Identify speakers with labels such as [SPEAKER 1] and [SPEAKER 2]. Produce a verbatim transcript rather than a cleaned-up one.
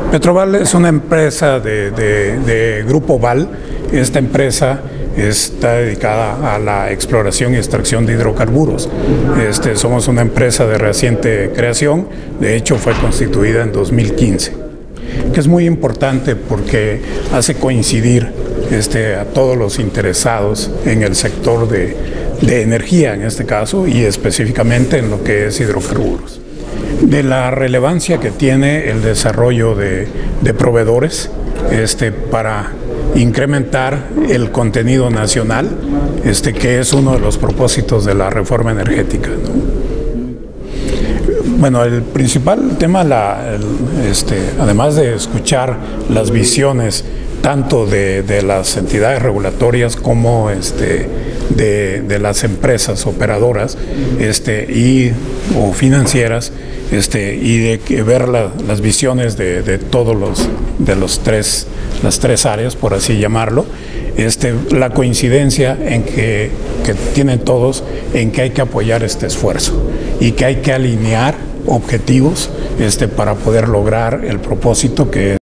[SPEAKER 1] Petroval es una empresa de, de, de Grupo Val. Esta empresa está dedicada a la exploración y extracción de hidrocarburos. Este, somos una empresa de reciente creación, de hecho fue constituida en dos mil quince, que es muy importante porque hace coincidir este, a todos los interesados en el sector de, de energía, en este caso, y específicamente en lo que es hidrocarburos. De la relevancia que tiene el desarrollo de, de proveedores este, para incrementar el contenido nacional, este, que es uno de los propósitos de la reforma energética, ¿no? Bueno, el principal tema, la, el, este, además de escuchar las visiones tanto de, de las entidades regulatorias como este, de, de las empresas operadoras este, y, o financieras, este, y de ver la, las visiones de, de todos los, de los tres, las tres áreas, por así llamarlo, este, la coincidencia en que, que tienen todos en que hay que apoyar este esfuerzo y que hay que alinear objetivos este, para poder lograr el propósito que